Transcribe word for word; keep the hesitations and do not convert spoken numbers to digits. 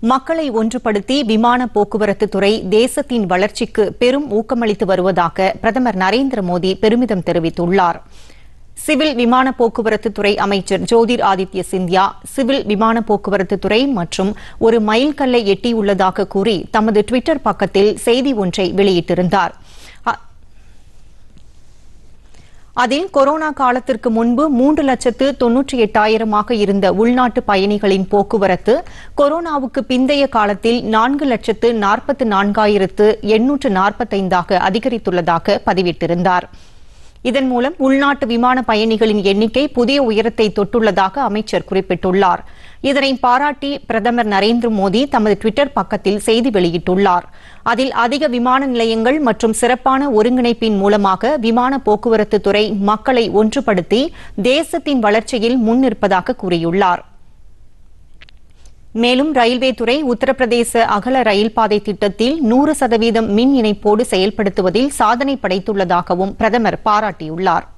மக்களை ஒன்றுபடுத்தி விமான போக்குவரத்து துறை தேசத்தின் வளர்ச்சிக்கு பெரும் ஊக்கமளித்து வருவதாக பிரதமர் நரேந்திர மோடி பெருமிதம் தெரிவித்துள்ளார். சிவில் விமான போக்குவரத்து துறை அமைச்சர் ஜோதிர் ஆதித்ய சிந்தியா சிவில் விமான போக்குவரத்து துறை மற்றும் ஒரு மைல்கல்லை எட்டியுள்ளதாக கூறி தமது டுவிட்டர் பக்கத்தில் செய்தி ஒன்றை வெளியிட்டிருந்தார். அதில் கொரோனா காலத்திற்கு முன்பு மூன்று லட்சத்து தொன்னூற்றி எட்டாயிரமாக இருந்த உள்நாட்டு பயணிகளின் போக்குவரத்து கொரோனாவுக்கு பிந்தைய காலத்தில் நான்கு லட்சத்து நாற்பத்து நான்காயிரத்து எண்ணூற்று நாற்பத்தைந்தாக அதிகரித்துள்ளதாக பதிவிட்டிருந்தார். இதன் மூலம் உள்நாட்டு விமான பயணிகளின் எண்ணிக்கை புதிய உயரத்தை தொட்டுள்ளதாக அமைச்சர் குறிப்பிட்டுள்ளார். இதனை பாராட்டி பிரதமர் நரேந்திர மோடி தமது டுவிட்டர் பக்கத்தில் செய்தி வெளியிட்டுள்ளார். அதில் அதிக விமான நிலையங்கள் மற்றும் சிறப்பான ஒருங்கிணைப்பின் மூலமாக விமான போக்குவரத்து துறை மக்களை ஒன்றுபடுத்தி தேசத்தின் வளர்ச்சியில் முன்னிற்பதாக கூறியுள்ளார். மேலும் ரயில்வே துறை உத்தரப்பிரதேச அகல ரயில் பாதை திட்டத்தில் நூறு சதவீதம் மின் இணைப்போடு செயல்படுத்துவதில் சாதனை படைத்துள்ளதாகவும் பிரதமர் பாராட்டியுள்ளார்.